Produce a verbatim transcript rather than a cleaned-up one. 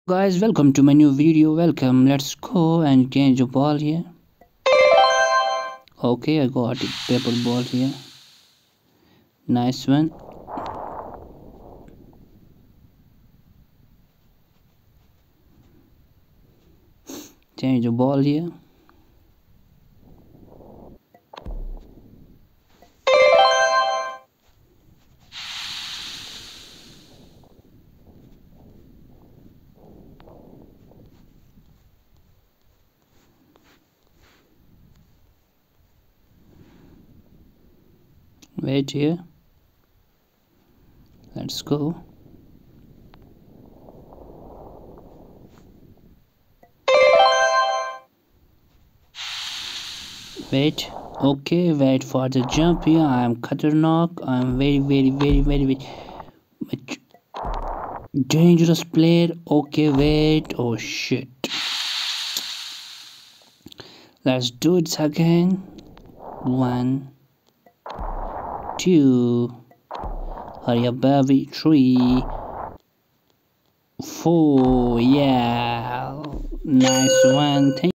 Guys, welcome to my new video. Welcome. Let's go and change the ball here. Okay, I got a paper ball here. Nice one. Change the ball here. Wait here. Let's go. Wait. Okay, wait for the jump here. I am Khatarnak. I am very, very, very, very, very much dangerous player. Okay, wait. Oh shit. Let's do it again. One, two, hurry up, baby. Three, four. Yeah, nice one. Thank